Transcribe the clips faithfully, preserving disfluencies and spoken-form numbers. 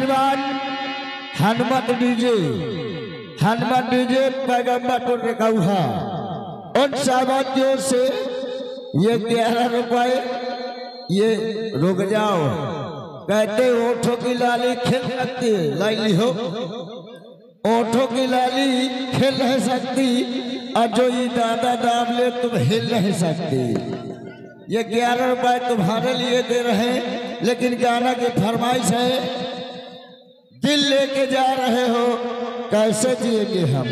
आशीर्वाद Hanumat DJ Hanumat DJ पैगंबर को रखा उन सामंतियों से ये ग्यारह रुपए ये रुक जाओ कहते ओठों की लाली खेल सकती है लाली हो ओठों की लाली खेल नहीं सकती और जो ये दादा दाम ले तुम हिल नहीं सकती। ये ग्यारह रुपए तुम्हारे लिए दे रहे हैं लेकिन गाना की फरमाइश है दिल लेके जा रहे हो कैसे जिएंगे हम।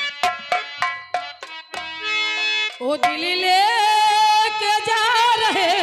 ओ दिल लेके जा रहे